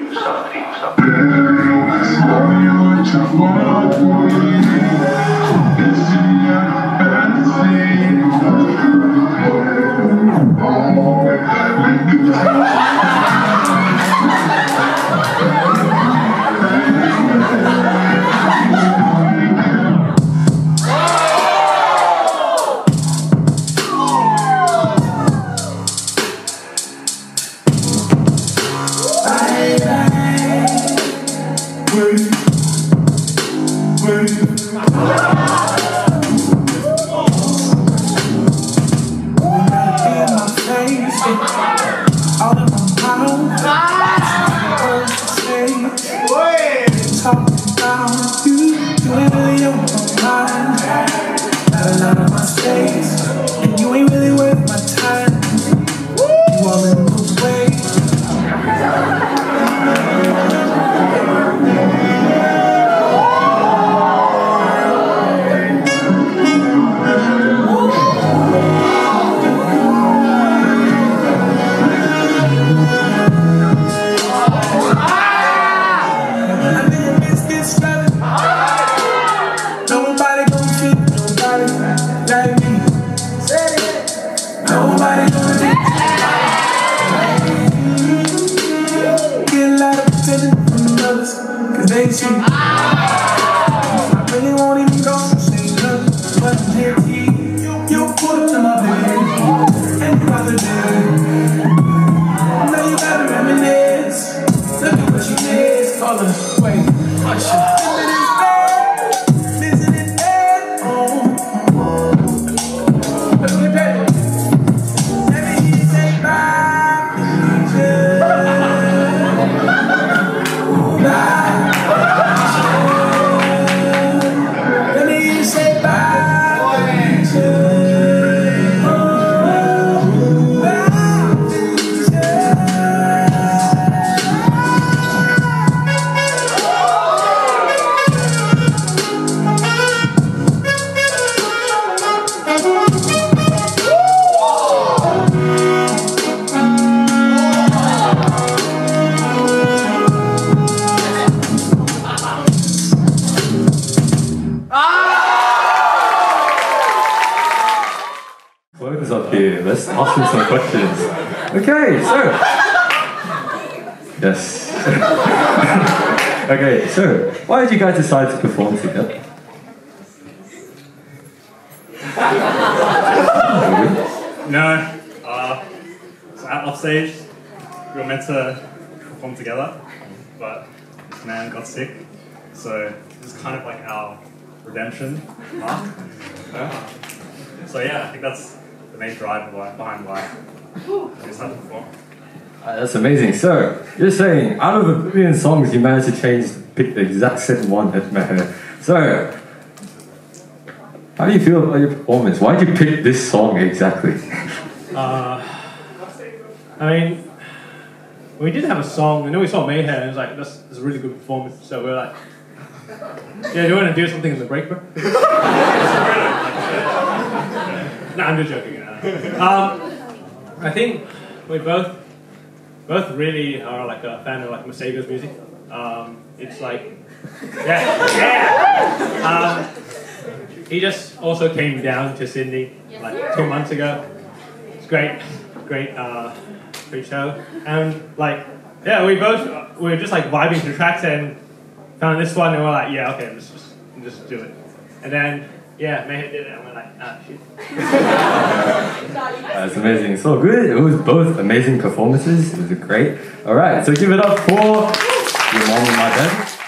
Let's ask him some questions. Okay, so yes. Okay, so why did you guys decide to perform together? No, so off stage, we were meant to perform together, but this man got sick, so this is kind of like our redemption arc. So yeah, I think that's the main drive behind why I decided to perform. That's amazing. So, you're saying, out of a billion songs, you managed to pick the exact same one that mattered. So, how do you feel about your performance? Why did you pick this song exactly? I mean, we did have a song, and then we saw Mayhem, and it was like, this is a really good performance, so we were like, yeah, do you want to do something in the break, bro? No, I'm just joking. I think we both really are like a fan of like Mercedes music. It's like, yeah. He just also came down to Sydney like 2 months ago. It's great show. And like, yeah, we were just like vibing to tracks and found this one and we're like, yeah, okay, just do it. And then yeah, Mayhem did it and we're like, ah, shit. That's amazing. So good. It was both amazing performances. It was great. Alright, so give it up for your mom and my dad.